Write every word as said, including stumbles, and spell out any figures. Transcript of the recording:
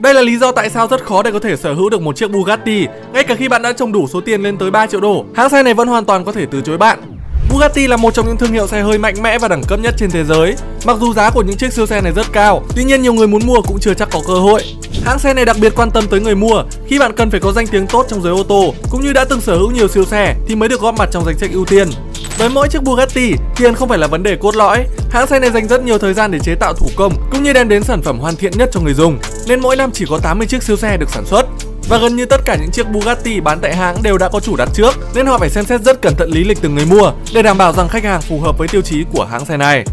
Đây là lý do tại sao rất khó để có thể sở hữu được một chiếc Bugatti. Ngay cả khi bạn đã trồng đủ số tiền lên tới ba triệu đô, hãng xe này vẫn hoàn toàn có thể từ chối bạn. Bugatti là một trong những thương hiệu xe hơi mạnh mẽ và đẳng cấp nhất trên thế giới. Mặc dù giá của những chiếc siêu xe này rất cao, tuy nhiên nhiều người muốn mua cũng chưa chắc có cơ hội. Hãng xe này đặc biệt quan tâm tới người mua khi bạn cần phải có danh tiếng tốt trong giới ô tô, cũng như đã từng sở hữu nhiều siêu xe thì mới được góp mặt trong danh sách ưu tiên. Với mỗi chiếc Bugatti, tiền không phải là vấn đề cốt lõi. Hãng xe này dành rất nhiều thời gian để chế tạo thủ công, cũng như đem đến sản phẩm hoàn thiện nhất cho người dùng, nên mỗi năm chỉ có tám mươi chiếc siêu xe được sản xuất. Và gần như tất cả những chiếc Bugatti bán tại hãng đều đã có chủ đặt trước, nên họ phải xem xét rất cẩn thận lý lịch từng người mua để đảm bảo rằng khách hàng phù hợp với tiêu chí của hãng xe này.